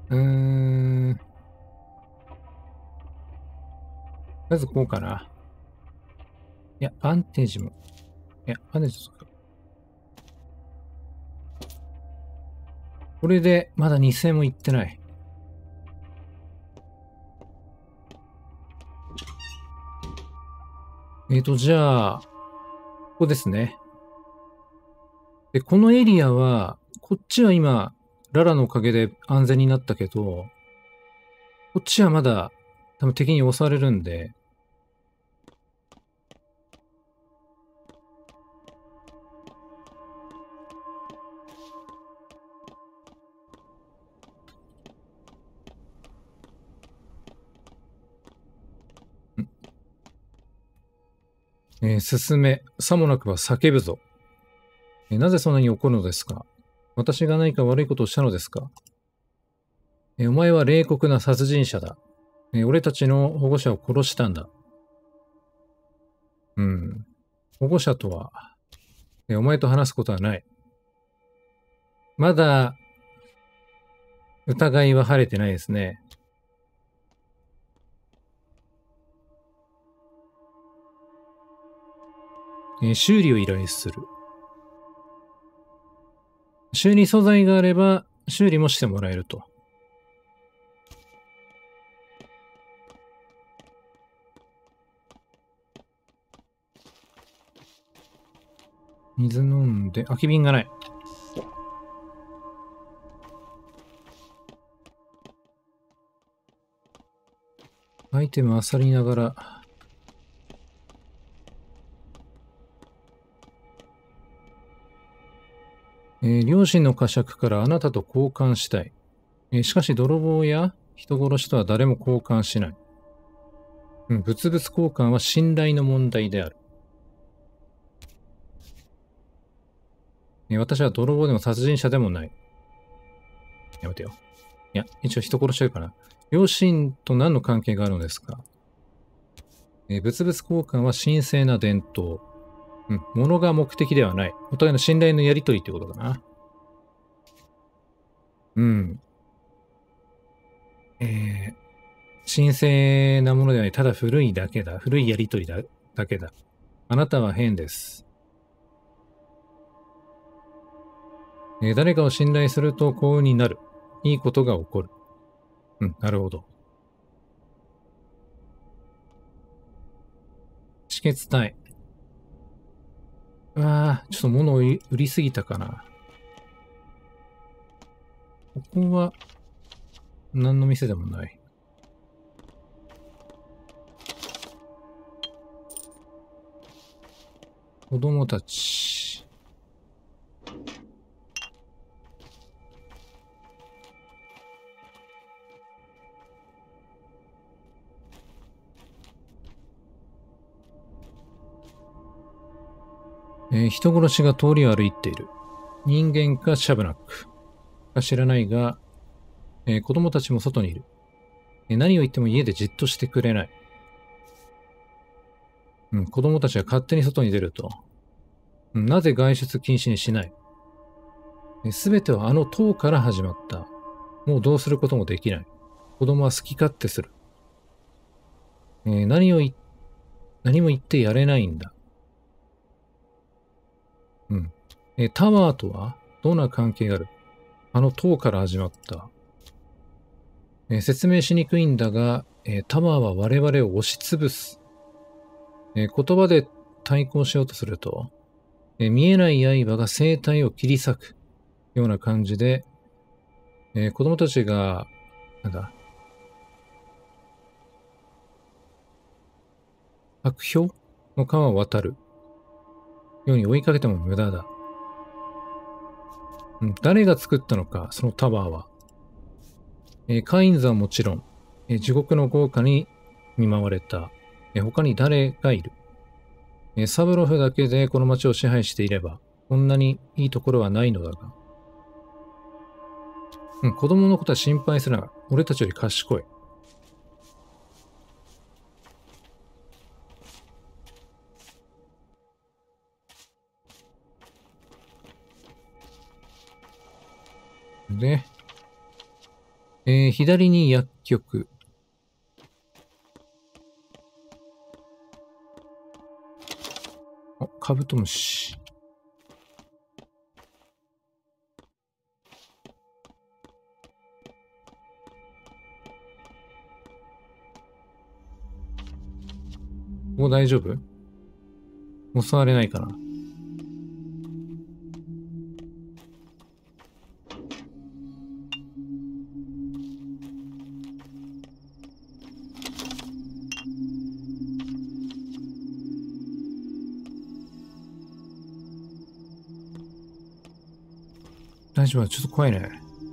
うーん。まずこうかな。いや、バンテージも。いや、バンテージか。これでまだ2000もいってない。じゃあ、ここですね。で、このエリアは、こっちは今、ララのおかげで安全になったけど、こっちはまだ多分敵に襲われるんで、進め、さもなくば叫ぶぞ。なぜそんなに怒るのですか？私が何か悪いことをしたのですか？お前は冷酷な殺人者だ。俺たちの保護者を殺したんだ。うん。保護者とは、お前と話すことはない。まだ、疑いは晴れてないですね。修理を依頼する。修理素材があれば、修理もしてもらえると。水飲んで、空き瓶がない。アイテム漁りながら、両親の呵責からあなたと交換したい。しかし泥棒や人殺しとは誰も交換しない。物々交換は信頼の問題である。私は泥棒でも殺人者でもない。やめてよ。いや、一応人殺してるかな。両親と何の関係があるのですか？物々交換は神聖な伝統。物が目的ではない。お互いの信頼のやりとりってことかな。うん。神聖なものではない。ただ古いだけだ。古いやりとりだけだ。あなたは変です。誰かを信頼すると幸運になる。いいことが起こる。なるほど。止血体。ちょっと物を売りすぎたかな。ここは、何の店でもない。子供たち。人殺しが通りを歩いている。人間かシャブナックか知らないが、子供たちも外にいる。何を言っても家でじっとしてくれない。子供たちが勝手に外に出ると。なぜ外出禁止にしない？すべてはあの塔から始まった。もうどうすることもできない。子供は好き勝手する。何も言ってやれないんだ。タワーとはどんな関係がある？あの塔から始まった。説明しにくいんだが、タワーは我々を押しつぶす。言葉で対抗しようとすると、見えない刃が生体を切り裂くような感じで、子供たちが、なんだ、悪評の川を渡るように追いかけても無駄だ。誰が作ったのか、そのタワーは。カインズはもちろん、地獄の豪華に見舞われた。他に誰がいる？サブロフだけでこの街を支配していれば、こんなにいいところはないのだが。子供のことは心配するな。俺たちより賢い。で、 左に薬局。あ、カブトムシ。ここ大丈夫？襲われないかな？大丈夫？ちょっと怖いね。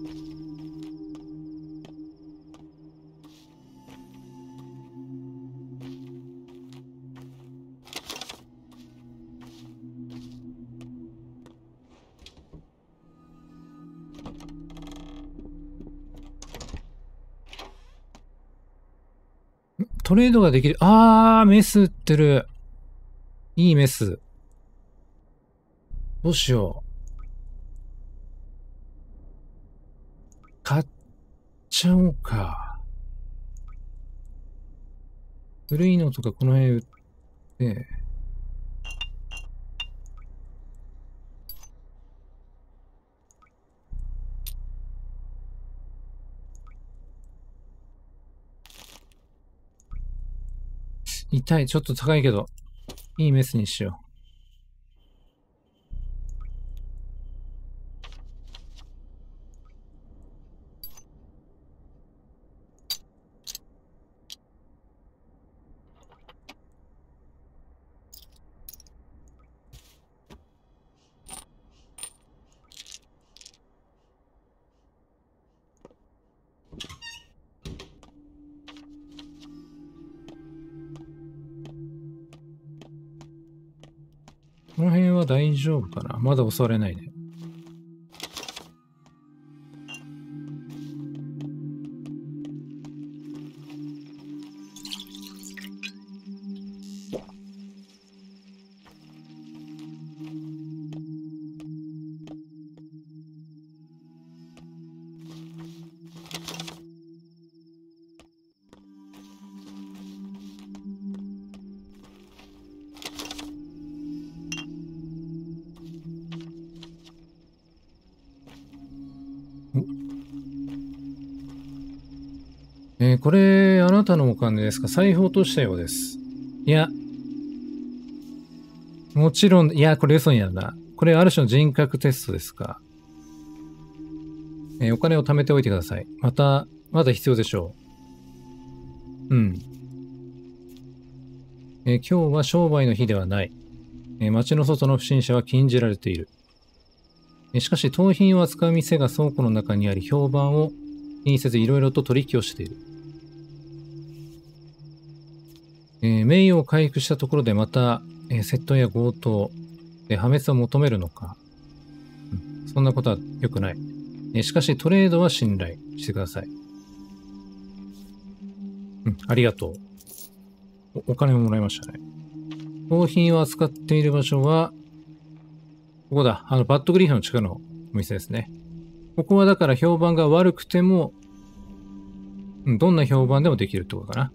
トレードができる。メス売ってる。いいメス。どうしよう。買っちゃおうか。古いのとかこの辺売って。痛い。ちょっと高いけど。いいメスにしよう。この辺は大丈夫かな？まだ襲われないね。これ、あなたのお金ですか？財布落としたようです。いや、もちろん、いや、これ嘘になるな。これ、ある種の人格テストですか？お金を貯めておいてください。まだ必要でしょう。うん。今日は商売の日ではない。町の外の不審者は禁じられている。しかし、盗品を扱う店が倉庫の中にあり、評判を気にせずいろいろと取引をしている。名誉を回復したところでまた、窃盗や強盗、破滅を求めるのか。そんなことは良くない。しかし、トレードは信頼してください。ありがとう。お金をもらいましたね。盗品を扱っている場所は、ここだ。バッドグリーフの近くのお店ですね。ここはだから評判が悪くても、どんな評判でもできるってことかな。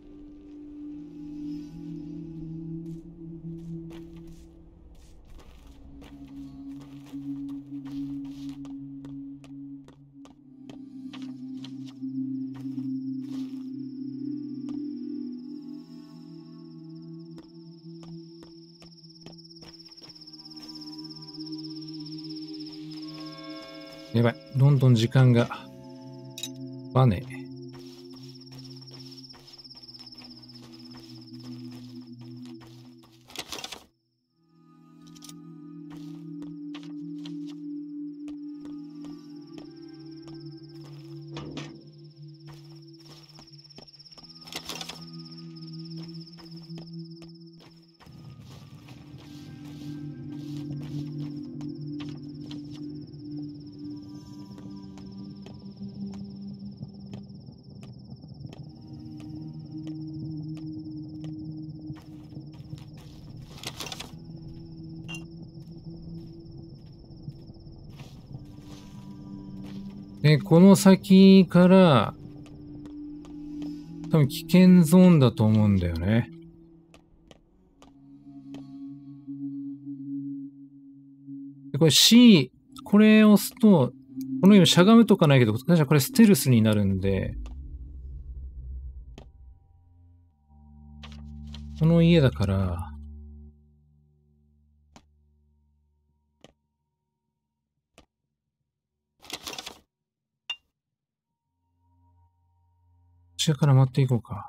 やばい。どんどん時間が。バネ。 で、この先から、多分危険ゾーンだと思うんだよね。で、これ C、これを押すと、このようにしゃがむとかないけど、確かこれステルスになるんで、この家だから、こちらから回っていこうか。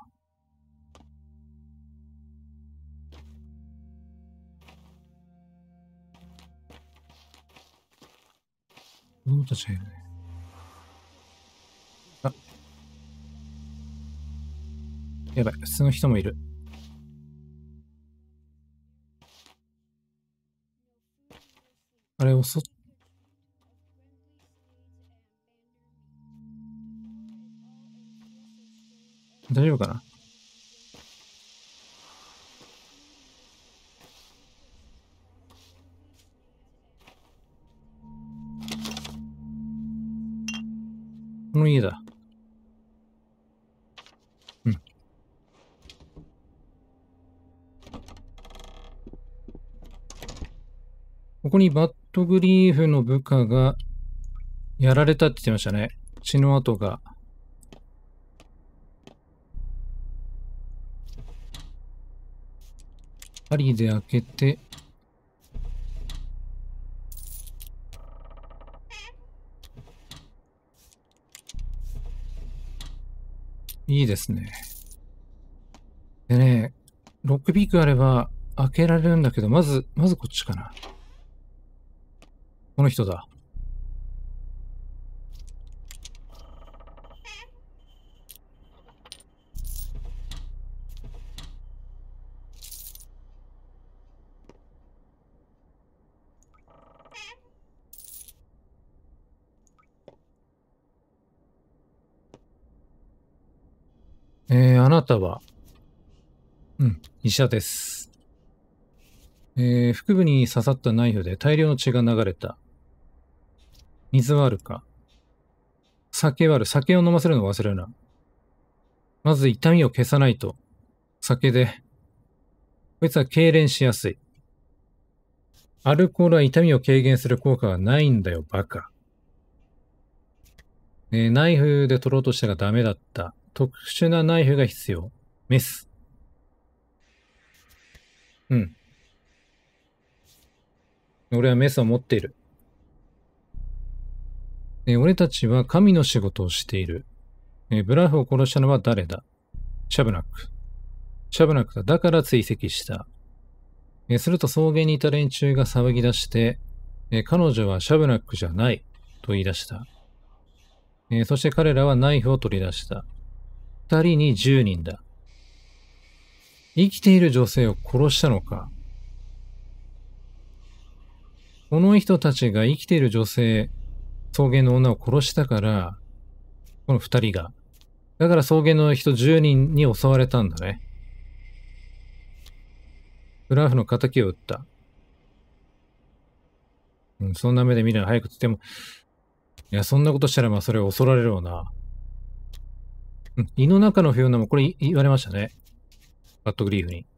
子供たちがいるね。あ、やばい、普通の人もいる。あれ、大丈夫かな？この家だ。うん。ここにバッドグリーフの部下がやられたって言ってましたね。血の跡が。針で開けて、いいですね。でね、ロックピックあれば開けられるんだけど、まずこっちかな。この人だ。あなたは、医者です。腹部に刺さったナイフで大量の血が流れた。水はあるか？酒はある。酒を飲ませるのを忘れるな。まず痛みを消さないと。酒で。こいつは痙攣しやすい。アルコールは痛みを軽減する効果がないんだよ、バカ。ナイフで取ろうとしたがダメだった。特殊なナイフが必要。メス。うん。俺はメスを持っている。俺たちは神の仕事をしている。ブラフを殺したのは誰だ？シャブナック。シャブナックだ。だから追跡した。すると草原にいた連中が騒ぎ出して、彼女はシャブナックじゃないと言い出した。そして彼らはナイフを取り出した。二人に10人だ。生きている女性を殺したのか？この人たちが生きている女性、草原の女を殺したから、この二人が。だから草原の人10人に襲われたんだね。グラフの仇を撃った。そんな目で見るの早くつっても、いや、そんなことしたらそれを恐られるわな。胃の中のフィオナもこれ言われましたね。バッドグリーフに。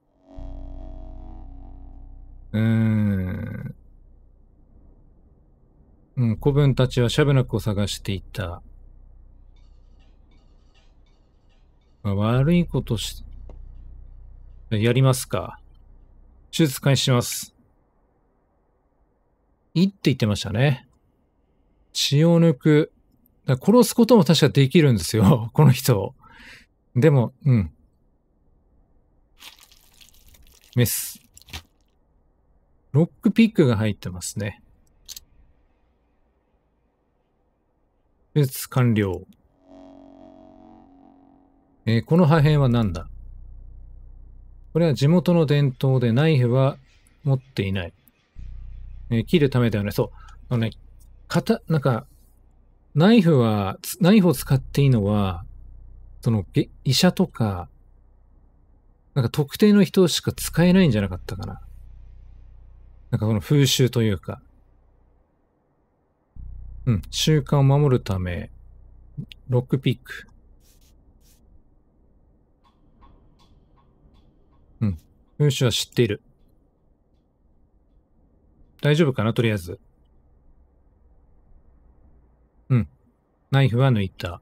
子分たちはシャブナックを探していた。悪いことやりますか。手術開始します。いいって言ってましたね。血を抜く。殺すことも確かできるんですよ。この人。でも、メス。ロックピックが入ってますね。手術完了。この破片は何だ？これは地元の伝統でナイフは持っていない。切るためではない。そう。なんか、ナイフを使っていいのは、医者とか、なんか特定の人しか使えないんじゃなかったかな。なんかこの風習というか。 うん。習慣を守るため、ロックピック。うん。風刺は知っている。大丈夫かなとりあえず。うん。ナイフは抜いた。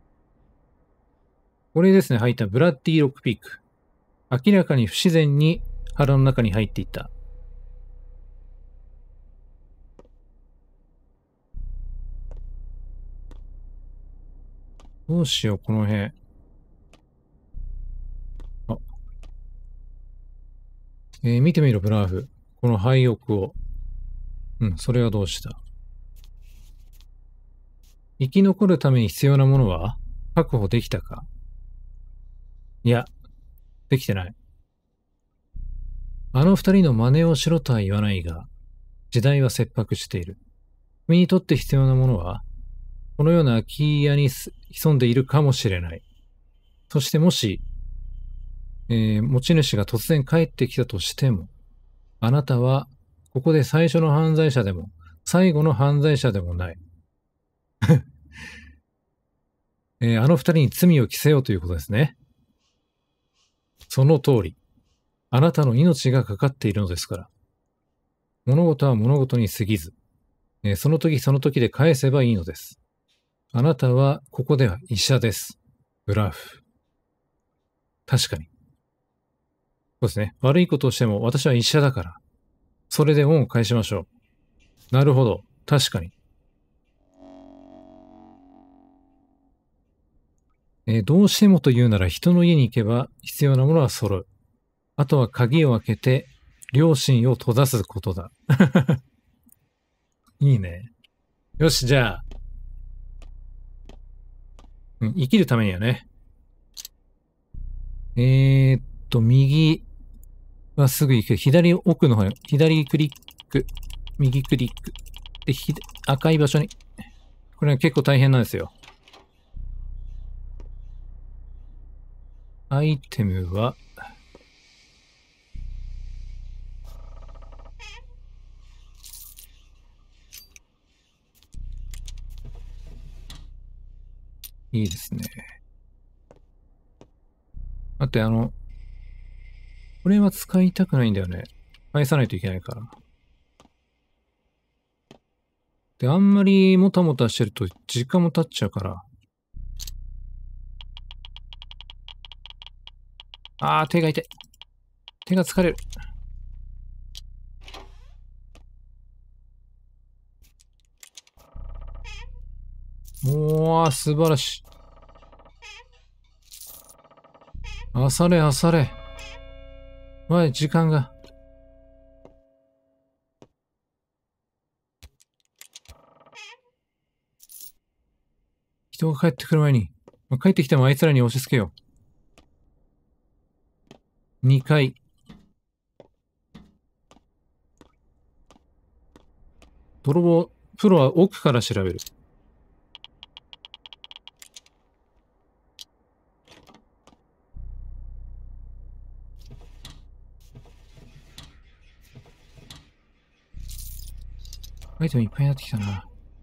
これですね、入ったブラッディロックピック。明らかに不自然に腹の中に入っていった。どうしよう、この辺。あ、見てみろ、ブラーフ。この廃屋を。うん、それはどうした？生き残るために必要なものは確保できたか？いや、できてない。あの二人の真似をしろとは言わないが、時代は切迫している。君にとって必要なものは、このような空き家に潜んでいるかもしれない。そしてもし、持ち主が突然帰ってきたとしても、あなたは、ここで最初の犯罪者でも、最後の犯罪者でもない。あの二人に罪を着せようということですね。その通り。あなたの命がかかっているのですから。物事は物事に過ぎず、その時その時で返せばいいのです。あなたは、ここでは医者です。ブラフ。確かに。そうですね。悪いことをしても私は医者だから。それで恩を返しましょう。なるほど。確かに。どうしてもと言うなら人の家に行けば必要なものは揃う。あとは鍵を開けて、両親を閉ざすことだ。いいね。よし、じゃあ、うん、生きるためにはね。右はすぐ行く。左奥の方に、左クリック、右クリック。で、赤い場所に。これは結構大変なんですよ。アイテムは、いいですね。だって、これは使いたくないんだよね。返さないといけないから。で、あんまりもたもたしてると時間も経っちゃうから。手が痛い。手が疲れる。素晴らしい。あされ、あされ。おい、時間が。人が帰ってくる前に。帰ってきてもあいつらに押し付けよう。2階。泥棒、プロは奥から調べる。アイテムいっぱいになってきたな。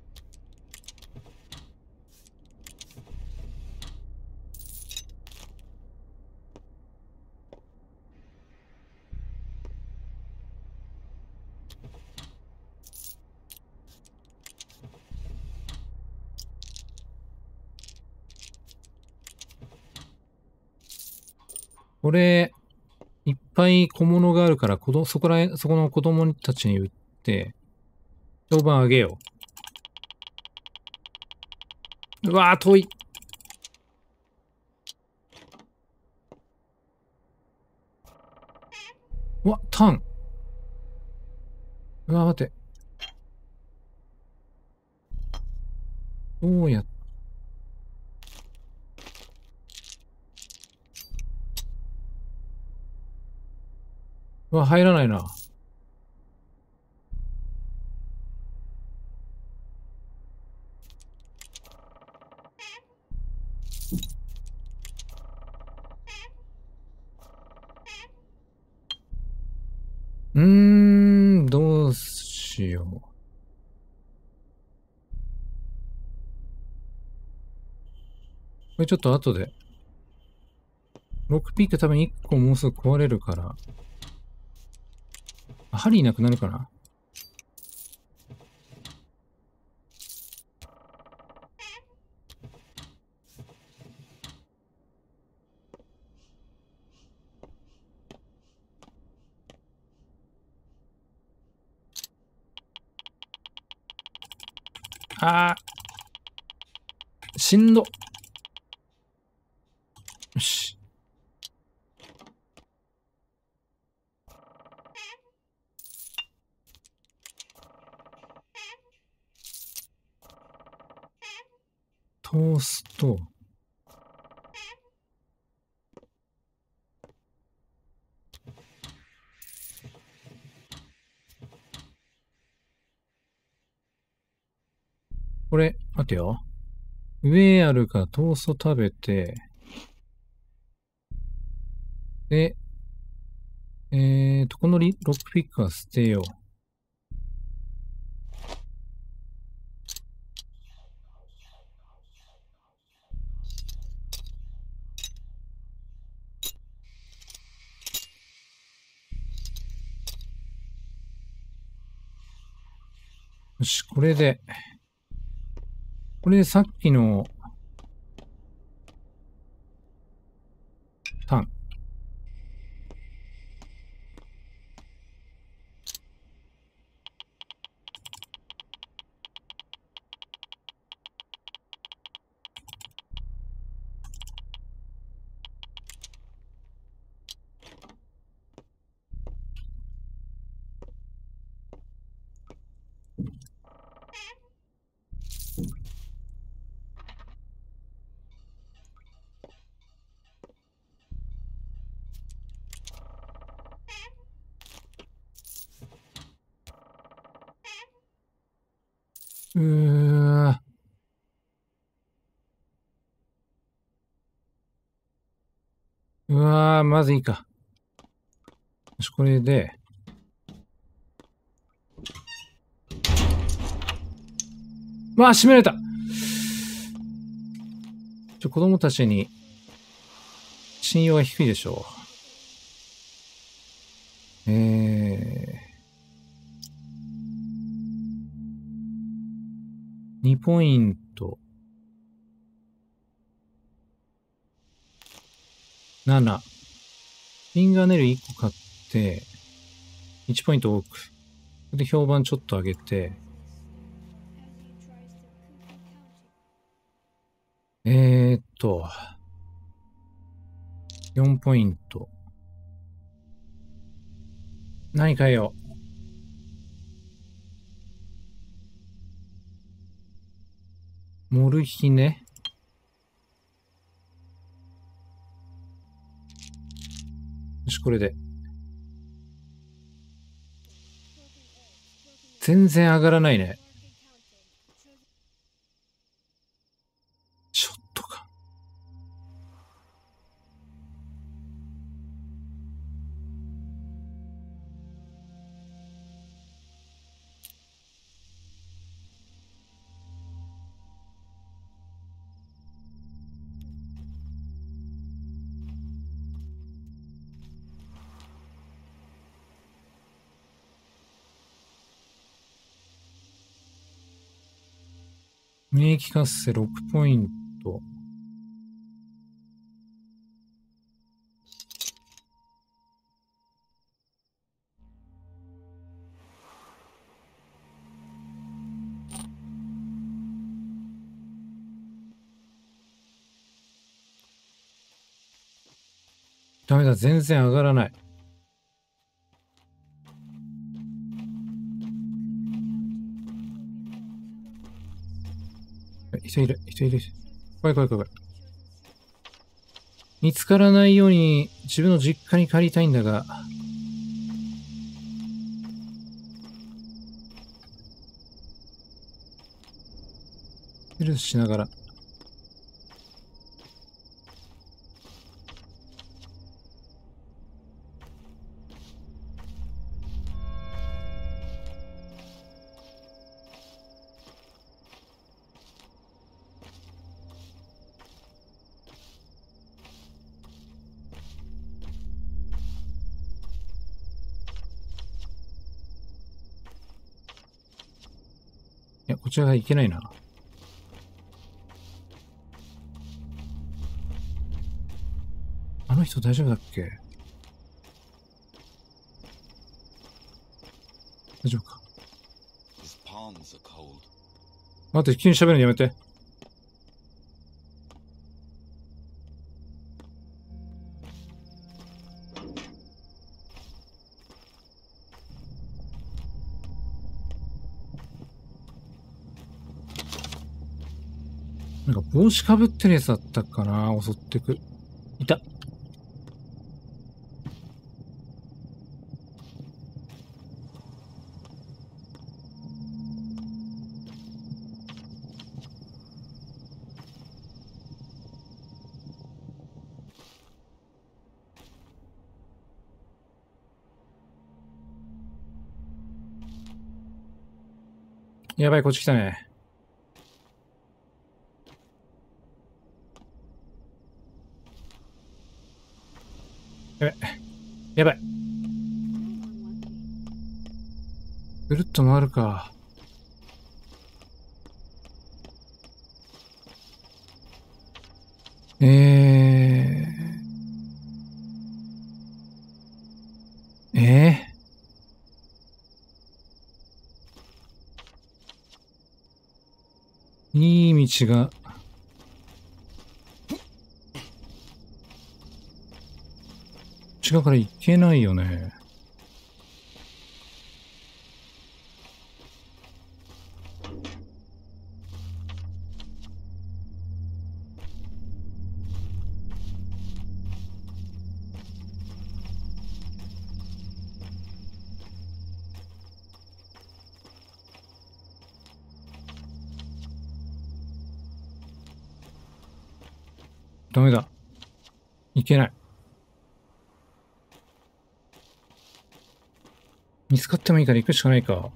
これ、いっぱい小物があるから、そこの子供たちに売って、評判上げよう。うわー、遠い。うわ、タン。うわ、待って。どうやっ、うわ、入らないな。どうしよう。 れちょっと後で。ロックピック多分1個もうすぐ壊れるから。あ、針いなくなるかな。あー、しんど。よし。通すと、これ、待てよ。上あるからトースト食べて、で、このロックピックは捨てよう。よし、これでさっきのタン。うー、うわー、まずいいか。よし、これで、まあ、閉められた。子供たちに信用が低いでしょう。2ポイント。7。フィンガーネイル1個買って、1ポイント多く。で、評判ちょっと上げて、4ポイント。何変えよう。モルヒネ。よし、これで。全然上がらないね。ちょっとか。免疫活性6ポイント。ダメだ、全然上がらない。人いる。怖い。見つからないように自分の実家に帰りたいんだが、スルーしながら。 ちらが行けないな。あの人大丈夫だっけ？大丈夫か。待って、急に喋るのやめて。なんか帽子かぶってるやつだったかな、襲ってく。いた。やばい、こっち来たね。やばい。やばい。ぐるっと回るか。いい道が。違うから行けないよね。ダメだ。行けない。見つかってもいいから行くしかないか。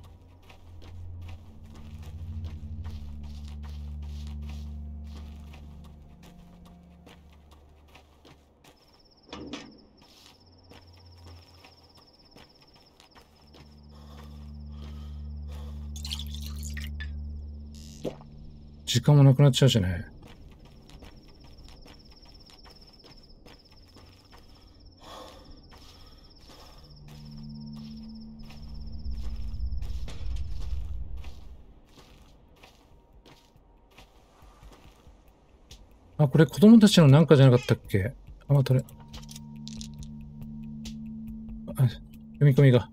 時間もなくなっちゃうしね。あ、これ子供たちのなんかじゃなかったっけ？あ、まあ、読み込みが。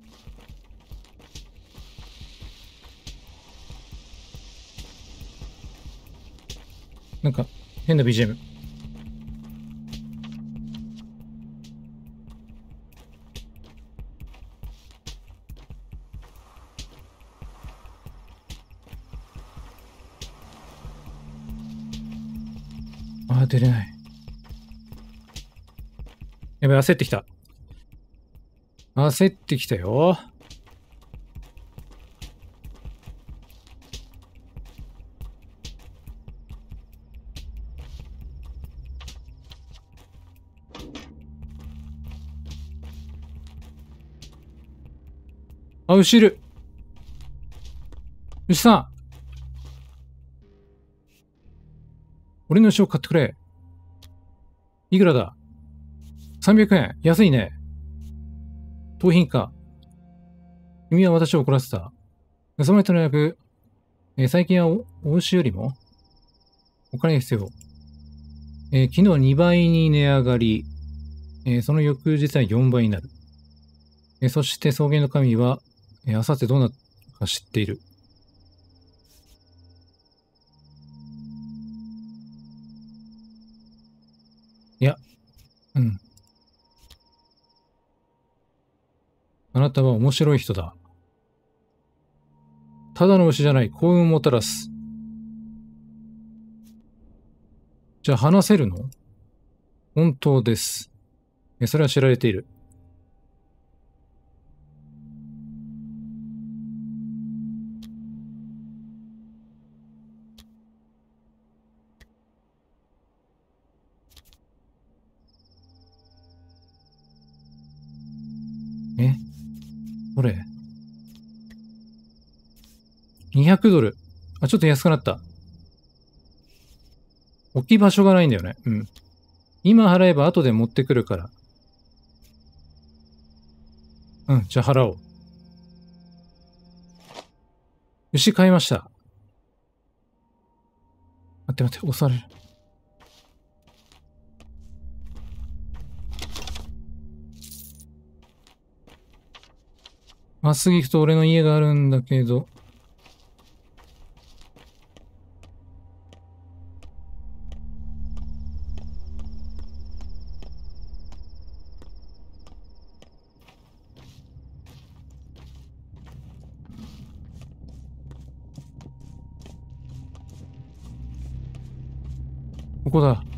なんか、変な BGM。あ、出れない。やべ、焦ってきた。焦ってきたよ。あ、牛いる。牛さん。俺の牛を買ってくれ。いくらだ？ 300 円。安いね。盗品か。君は私を怒らせた。その人の役、最近はお牛よりもお金が必要。昨日は2倍に値上がり、その翌日は4倍になる。そして草原の神は、あさってどうなるか知っている。いや、うん。あなたは面白い人だ。ただの牛じゃない、幸運をもたらす。じゃあ話せるの？本当です。それは知られている。どれ？ 200 ドル。 あ、ちょっと安くなった。置き場所がないんだよね。うん。今払えば後で持ってくるから。うん、じゃあ払おう。牛買いました。待って待って、押される。まっすぐ行くと俺の家があるんだけど。ここだ。